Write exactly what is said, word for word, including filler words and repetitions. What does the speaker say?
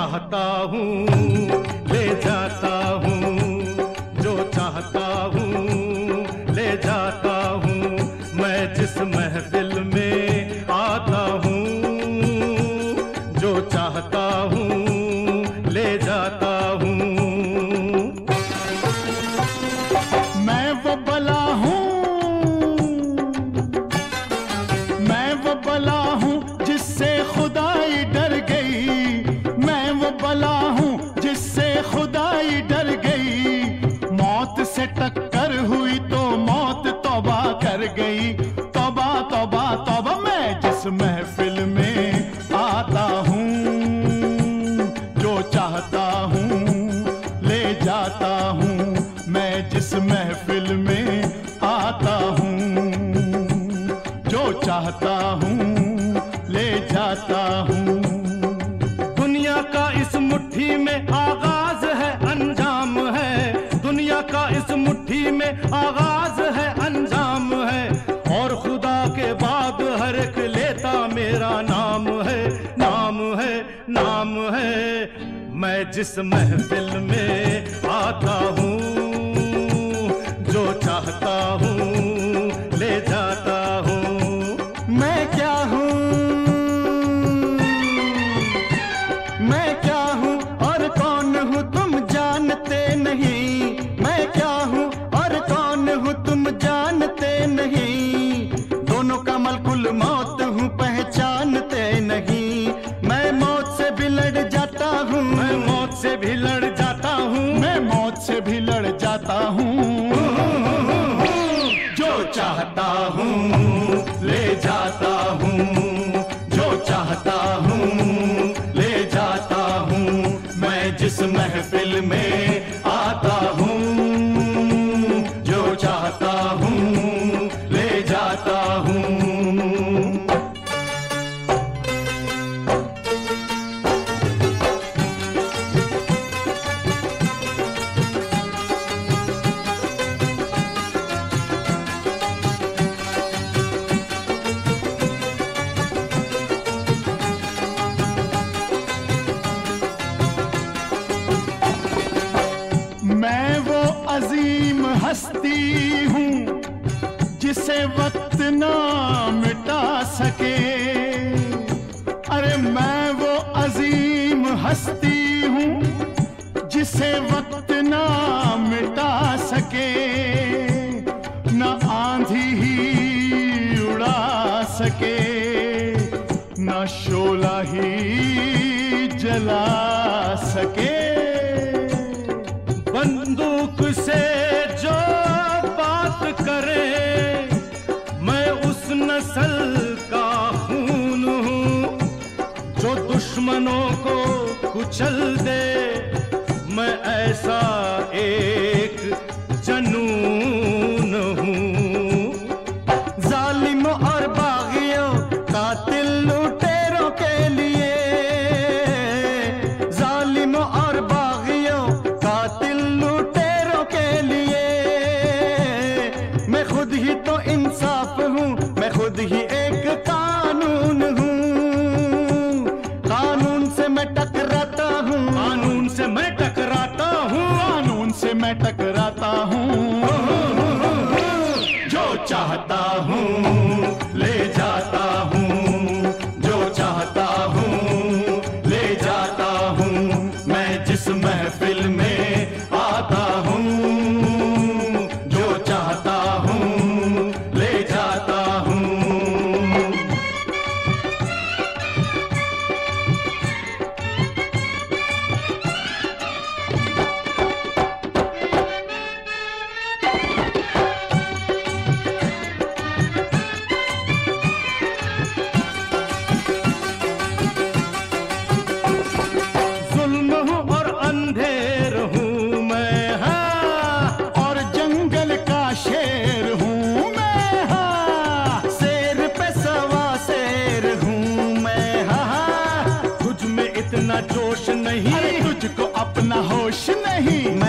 चाहता हूँ ले जाता हूँ, जो चाहता हूँ ले जाता हूँ, मैं जिस महफिल में आता हूँ, जो चाहता हूँ ले जाता हूँ। मैं वो बला हूँ, मैं वो बला हूँ जिससे खुदाई डर गई, मैं वो बला हूँ जिससे खुदाई डर गई। मौत से टक्कर हुई तो मौत तौबा कर गई, तौबा तौबा तौबा। मैं जिस महफिल में आता हूँ, जो चाहता हूँ ले जाता हूँ, मैं जिस महफिल में आता हूँ, जो चाहता हूँ ले जाता हूँ। दुनिया का इस मुट्ठी में आगाज है अंजाम है, दुनिया का इस मुट्ठी में आगाज है अंजाम है, और खुदा के बाद हर एक लेता मेरा नाम है, नाम है, नाम है। मैं जिस महफिल में आता हूँ, जो चाहता हूँ ले जाता हूँ। मैं क्या हूँ, मैं क्या हूँ और कौन हूँ तुम जानते नहीं, मैं क्या हूँ और कौन हूँ तुम जानते नहीं। दोनों का मलकुल मौत हूँ पहचानते नहीं, मैं मौत से भी लड़ जाता हूँ, मैं मौत से भी लड़ जाता हूँ, मैं मौत से भी लड़ जाता हूँ। जो चाहता हूँ ले जाता हूँ, जो चाहता हूँ ले जाता हूँ, मैं जिस महफिल में आता हूँ, जो चाहता हूँ ले जाता हूँ। मैं वो अजीम हस्ती हूँ जिसे वक्त ना मिटा सके, अरे मैं वो अजीम हस्ती हूँ जिसे वक्त ना मिटा सके। न आंधी ही उड़ा सके, न शोला ही जला सके। बंदूक से जो बात करे, मैं उस नस्ल का खून हूँ, जो दुश्मनों को कुचल दे, मैं ऐसा एक जनून हूँ। जालिम और बागियों कातिल लुटेरों के लिए, जालिम और बागियों कातिल लुटेरों के लिए, मैं खुद ही तो इंसाफ हूँ, मैं खुद ही एक कानून हूँ। कानून से मैं टकराता हूँ, कानून से मैं टकराता हूँ, कानून से मैं टकराता हूँ। जो चाहता हूँ ले जाता हूँ, जो चाहता हूँ ले जाता हूँ, मैं जिस महफिल में आता हूँ, जो चाहता हूँ ले जाता हूँ। जुल्म हूँ और अंधेर हूँ मैं, हाँ, और जंगल का शेर हूँ मैं, हाँ, शेर पे सवा शेर हूँ मैं, हाँ। तुझ में इतना जोश नहीं, अरे तुझको अपना होश नहीं,